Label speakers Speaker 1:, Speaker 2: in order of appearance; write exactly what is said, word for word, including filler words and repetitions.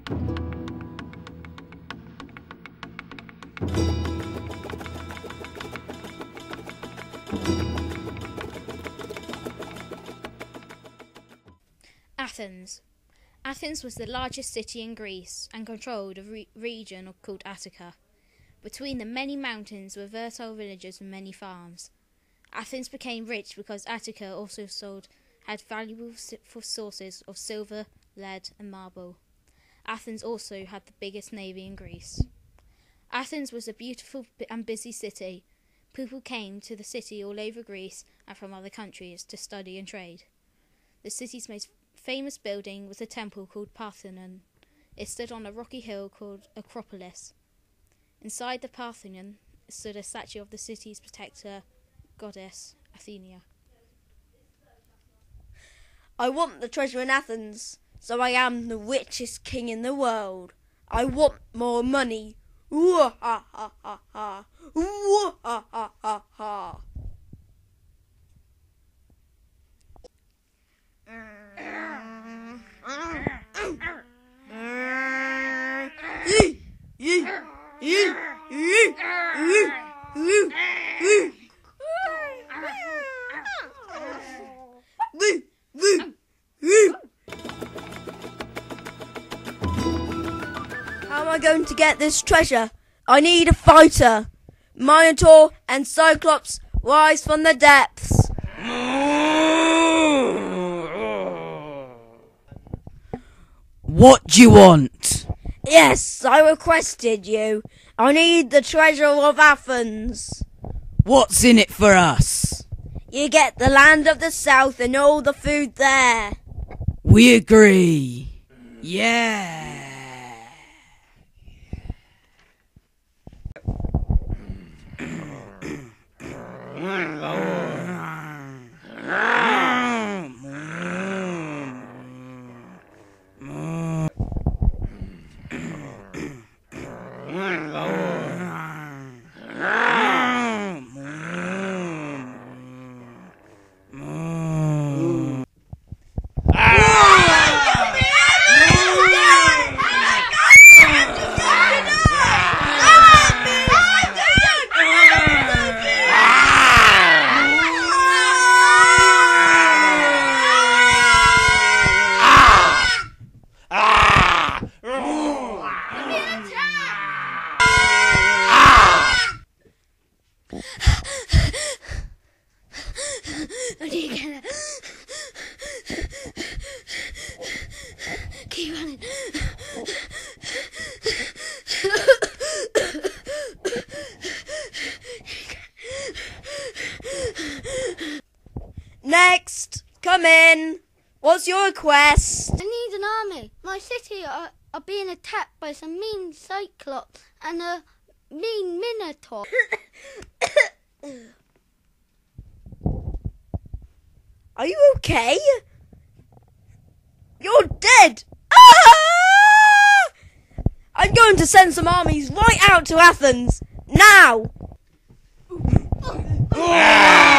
Speaker 1: Athens. Athens was the largest city in Greece and controlled a re region called Attica. Between the many mountains were fertile villages and many farms. Athens became rich because Attica also sold had valuable sources of silver, lead and marble. Athens also had the biggest navy in Greece. Athens was a beautiful and busy city. People came to the city all over Greece and from other countries to study and trade. The city's most famous building was a temple called Parthenon. It stood on a rocky hill called Acropolis. Inside the Parthenon stood a statue of the city's protector, goddess Athena.
Speaker 2: I want the treasure in Athens, so I am the richest king in the world. I want more money. Ooh ha ha ha ha. Ooh ha ha ha ha. How am I going to get this treasure? I need a fighter. Minataur and Cyclops, rise from the depths.
Speaker 3: What do you want?
Speaker 2: Yes, I requested you. I need the treasure of Athens.
Speaker 3: What's in it for us?
Speaker 2: You get the land of the south and all the food there.
Speaker 3: We agree. Yeah.
Speaker 2: Keep running. Next, come in. What's your request?
Speaker 4: I need an army. My city are, are being attacked by some mean Cyclops and a mean Minotaur.
Speaker 2: Are you okay? You're dead! Ah! I'm going to send some armies right out to Athens, now!